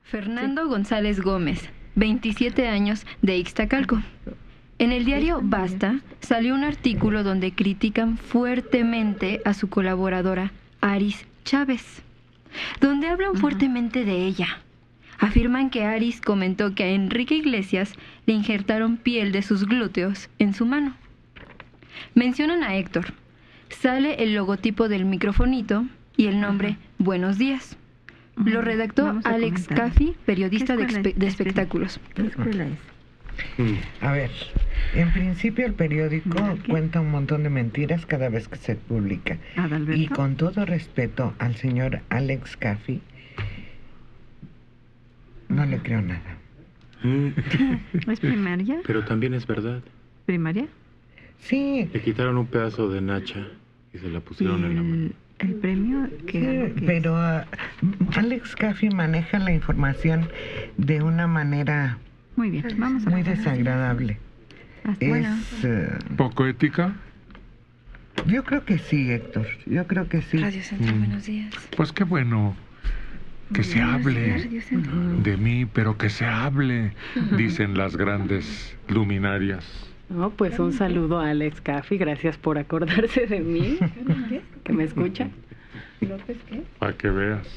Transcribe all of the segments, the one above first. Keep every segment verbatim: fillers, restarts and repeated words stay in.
Fernando sí. González Gómez, veintisiete años, de Ixtacalco. En el diario Basta salió un artículo donde critican fuertemente a su colaboradora, Aris Chávez, donde hablan uh-huh. fuertemente de ella. Afirman que Aris comentó que a Enrique Iglesias le injertaron piel de sus glúteos en su mano. Mencionan a Héctor. Sale el logotipo del microfonito y el nombre uh-huh. Buenos días. Uh-huh. Lo redactó Alex Caffi, periodista de, expe- de espectáculos. ¿Qué escuela es? A ver, en principio el periódico cuenta un montón de mentiras cada vez que se publica. Y con todo respeto al señor Alex Caffi, no uh-huh. le creo nada. ¿Es primaria? Pero también es verdad. ¿Primaria? Sí. Le quitaron un pedazo de nacha y se la pusieron el, en la mano. ¿El premio? Que sí, pero uh, Alex Caffi maneja la información de una manera... Muy bien, vamos a muy desagradable. Hasta es uh, poco ética. Yo creo que sí, Héctor. Yo creo que sí. Radio Centro, mm. buenos días. Pues qué bueno que se hable de mí, pero que se hable, dicen las grandes luminarias. No, pues un saludo a Alex Caffi, gracias por acordarse de mí. ¿Qué? ¿Que me escucha? ¿López qué? Para que veas.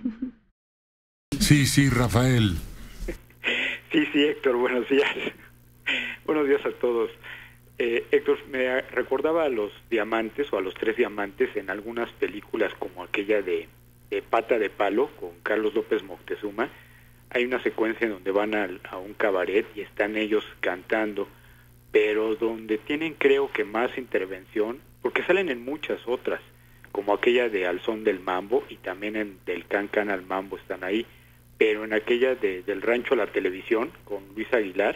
Sí, sí, Rafael. Sí, sí, Héctor, buenos días. Buenos días a todos. Eh, Héctor, me recordaba a los diamantes o a los tres diamantes en algunas películas como aquella de, de Pata de Palo con Carlos López Moctezuma. Hay una secuencia en donde van a, a un cabaret y están ellos cantando, pero donde tienen creo que más intervención, porque salen en muchas otras, como aquella de Al Son del Mambo y también en Del Can Can al Mambo están ahí. Pero en aquella de, del rancho a la televisión, con Luis Aguilar,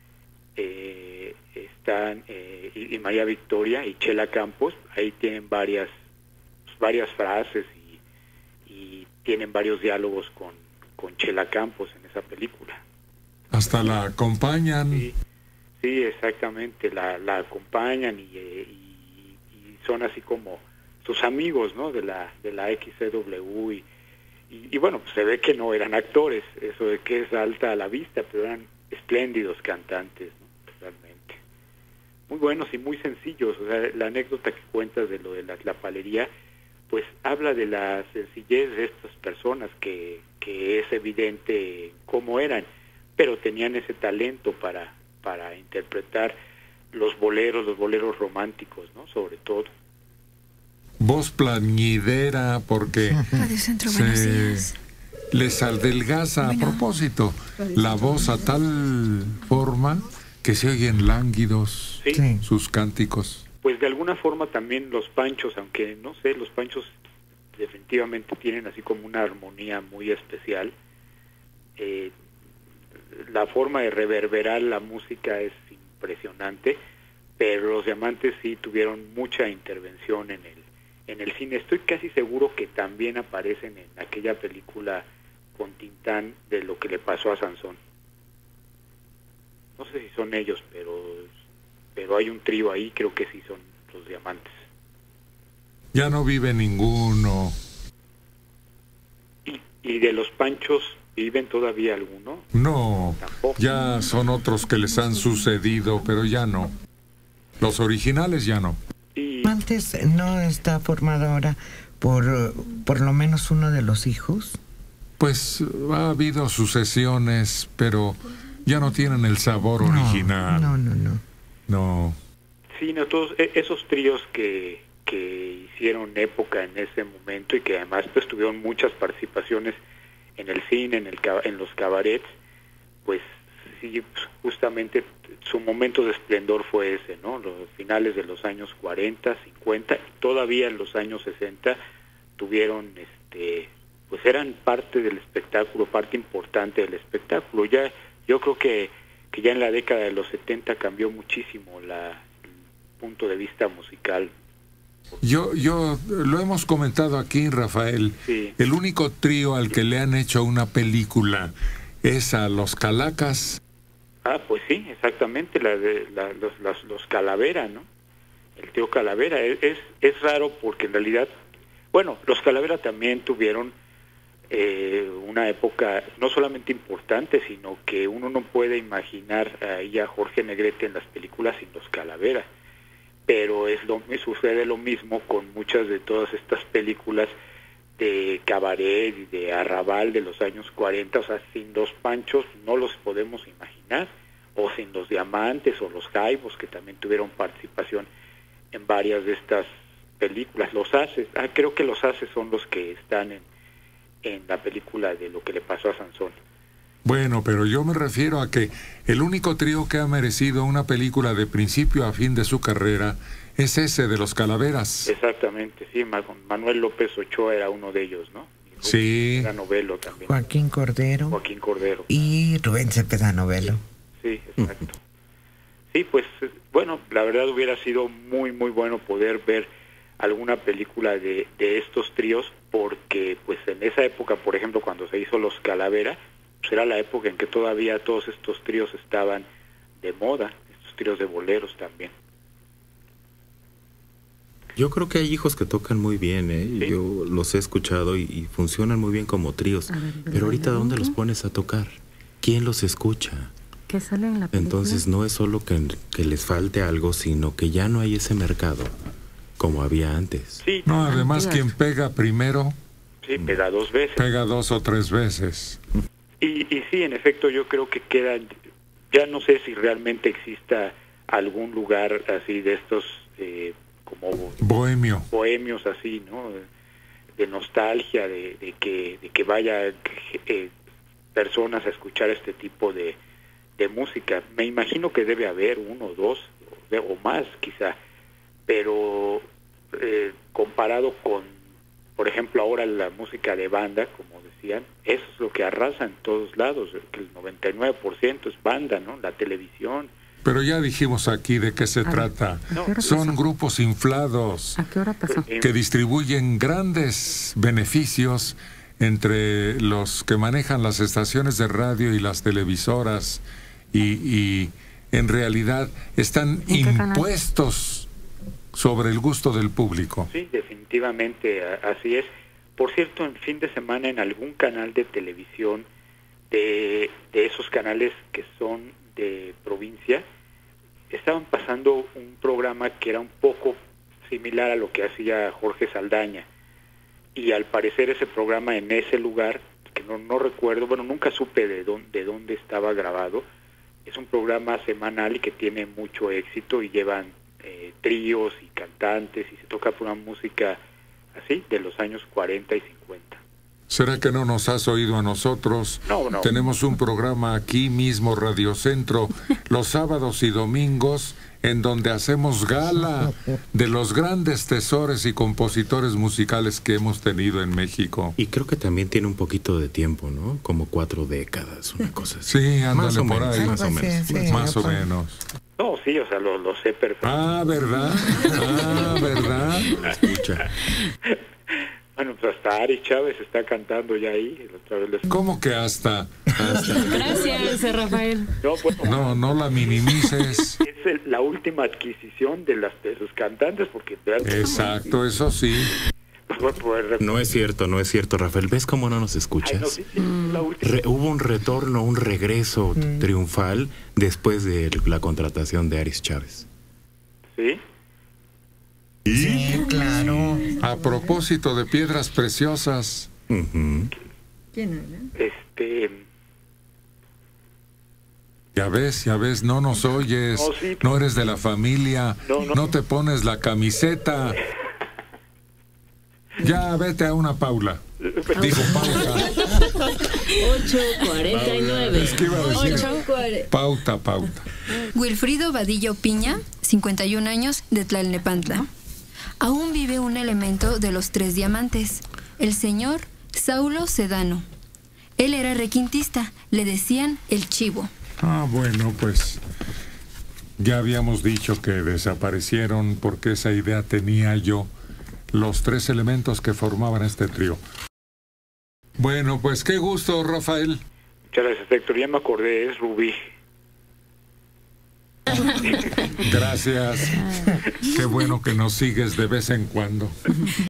eh, están eh, y, y María Victoria y Chela Campos, ahí tienen varias varias frases y, y tienen varios diálogos con, con Chela Campos en esa película. Hasta la acompañan. Sí, sí exactamente, la, la acompañan y, y, y son así como sus amigos, ¿no? De la, de la X C W y Y, y bueno, pues se ve que no eran actores, eso de que es alta a la vista, pero eran espléndidos cantantes, ¿no? Realmente. Muy buenos y muy sencillos. O sea, la anécdota que cuentas de lo de la, la palería, pues habla de la sencillez de estas personas, que, que es evidente cómo eran, pero tenían ese talento para, para interpretar los boleros, los boleros románticos, ¿no? Sobre todo. Voz plañidera, porque Centro, se les adelgaza bueno. A propósito la voz a tal forma que se oyen lánguidos sí. sus cánticos. Pues de alguna forma también los Panchos, aunque no sé, los Panchos definitivamente tienen así como una armonía muy especial. Eh, la forma de reverberar la música es impresionante, pero los Diamantes sí tuvieron mucha intervención en el en el cine. Estoy casi seguro que también aparecen en aquella película con Tintán de lo que le pasó a Sansón. No sé si son ellos, pero pero hay un trío ahí, creo que sí son los Diamantes. Ya no vive ninguno. ¿Y, y de los Panchos viven todavía alguno? No, tampoco. Ya son otros que les han sucedido, pero ya no. Los originales ya no. Antes no está formado ahora por por lo menos uno de los hijos. Pues ha habido sucesiones, pero ya no tienen el sabor no, original. No, no, no. No. Sí, no, todos esos tríos que, que hicieron época en ese momento y que además pues tuvieron muchas participaciones en el cine, en el en los cabarets, pues sí, justamente su momento de esplendor fue ese, ¿no? Los finales de los años cuarenta, cincuenta, y todavía en los años sesenta tuvieron, este, pues eran parte del espectáculo, parte importante del espectáculo. Ya, yo creo que, que ya en la década de los setenta cambió muchísimo la, el punto de vista musical. Yo, yo lo hemos comentado aquí, Rafael. Sí. El único trío al que le han hecho una película es a los Calacas. Ah, pues sí, exactamente, la de la, los, los, los Calavera, ¿no? El tío Calavera. Es, es, es raro porque en realidad, bueno, los Calavera también tuvieron eh, una época no solamente importante, sino que uno no puede imaginar ahí a Jorge Negrete en las películas sin los Calavera. Pero es lo, sucede lo mismo con muchas de todas estas películas de cabaret y de arrabal de los años cuarenta, o sea, sin los Panchos no los podemos imaginar, o sin los Diamantes o los Jaivos, que también tuvieron participación en varias de estas películas. Los Haces, ah, creo que los Haces son los que están en, en la película de Lo que le pasó a Sansón. Bueno, pero yo me refiero a que el único trío que ha merecido una película de principio a fin de su carrera es ese de los Calaveras. Exactamente, sí, Manuel López Ochoa era uno de ellos, ¿no? Sí. Era Novelo también. Joaquín Cordero. Joaquín Cordero. Y Rubén Cepeda Novelo. Sí, exacto. Sí, pues, bueno, la verdad hubiera sido muy, muy bueno poder ver alguna película de, de estos tríos, porque pues en esa época, por ejemplo, cuando se hizo Los Calavera, pues era la época en que todavía todos estos tríos estaban de moda, estos tríos de boleros también. Yo creo que hay hijos que tocan muy bien, ¿eh? ¿Sí? Yo los he escuchado y, y funcionan muy bien como tríos. A ver, Pero ahorita, ¿dónde ¿dónde? los pones a tocar? ¿Quién los escucha? ¿Qué sale en la película? Entonces no es solo que, que les falte algo, sino que ya no hay ese mercado como había antes. Sí, No, además quien pega primero, sí, pega dos veces. pega dos o tres veces. Y, y sí, en efecto, yo creo que queda, ya no sé si realmente exista algún lugar así de estos, eh, como Bohemio. bohemios así, ¿no? De nostalgia, de, de que de que vaya eh, personas a escuchar este tipo de, de música. Me imagino que debe haber uno o dos, o, de, o más quizá, pero eh, comparado con, por ejemplo, ahora la música de banda, como decían, eso es lo que arrasa en todos lados, que el noventa y nueve por ciento es banda, ¿no? La televisión. Pero ya dijimos aquí de qué se ver, trata. ¿a qué hora Son pasó? grupos inflados ¿A qué hora pasó? Eh, que distribuyen grandes beneficios entre los que manejan las estaciones de radio y las televisoras y, y en realidad están ¿En qué canal? impuestos sobre el gusto del público. Sí, definitivamente a- así es. Por cierto, en fin de semana en algún canal de televisión de, de esos canales que son de provincia, estaban pasando un programa que era un poco similar a lo que hacía Jorge Saldaña, y al parecer ese programa en ese lugar, que no, no recuerdo, bueno, nunca supe de dónde, de dónde estaba grabado, es un programa semanal y que tiene mucho éxito y llevan eh, tríos y cantantes y se toca por una música así de los años cuarenta y cincuenta. ¿Será que no nos has oído a nosotros? No, no. Tenemos un programa aquí mismo, Radio Centro, los sábados y domingos, en donde hacemos gala de los grandes tesores y compositores musicales que hemos tenido en México. Y creo que también tiene un poquito de tiempo, ¿no? Como cuatro décadas, una cosa así. Sí, ándale Más o por menos, ahí. más o Algo así, menos. sí. Más o pues. menos. No, sí, o sea, lo, lo sé perfecto. Ah, ¿verdad? Ah, ¿verdad? Escucha. Bueno, pues hasta Ari Chávez está cantando ya ahí. la Otra vez les... ¿Cómo que hasta? Gracias, Rafael. No, bueno, No, no la minimices. es el- la última adquisición de las de sus cantantes, porque Exacto, eso sí. pues, pues, No es cierto, no es cierto, Rafael. ¿Ves cómo no nos Ay, escuchas? no, sí, sí, es la última. Re- hubo un retorno, un regreso triunfal después de la contratación de Aris Chávez. ¿Sí? Sí, claro. A propósito de piedras preciosas, Ujú. ¿Quién habla? Este, ya ves, ya ves, no nos oyes, No, sí. no eres de la familia, No, no. no te pones la camiseta. Ya vete a una Paula. Digo pauta. ocho cuarenta y nueve. Es que iba a decir ocho cuarenta. pauta, pauta. Wilfrido Vadillo Piña, cincuenta y un años, de Tlalnepantla. Aún vive un elemento de los tres diamantes, el señor Saulo Sedano. Él era requintista, le decían el Chivo. Ah, bueno, pues ya habíamos dicho que desaparecieron porque esa idea tenía yo, los tres elementos que formaban este trío. Bueno, pues qué gusto, Rafael. muchas gracias, Héctor. Ya me acordé, es Rubí. Gracias. Qué bueno que nos sigues de vez en cuando.